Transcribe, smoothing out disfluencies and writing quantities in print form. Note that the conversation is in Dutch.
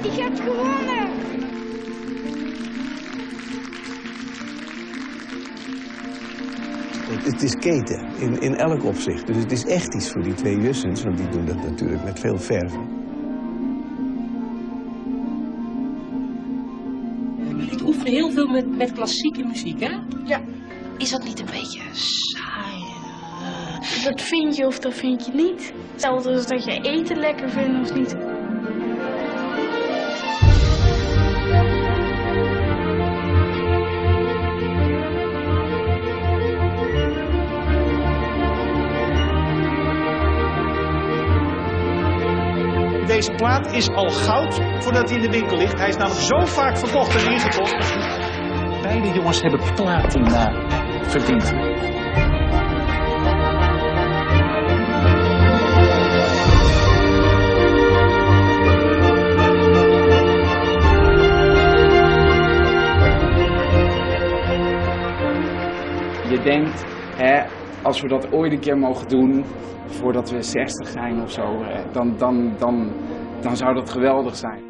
Die gaat gewonnen! Het is keten, in elk opzicht. Dus het is echt iets voor die twee jussens, want die doen dat natuurlijk met veel verven. Ik oefen heel veel met klassieke muziek, hè? Ja. Is dat niet een beetje saai? Dat vind je of dat vind je niet. Hetzelfde als dat je eten lekker vindt of niet. Deze plaat is al goud voordat hij in de winkel ligt. Hij is namelijk zo vaak verkocht en ingekocht. Beide jongens hebben platina verdiend. Je denkt, hè, als we dat ooit een keer mogen doen, voordat we 60 zijn of zo, dan zou dat geweldig zijn.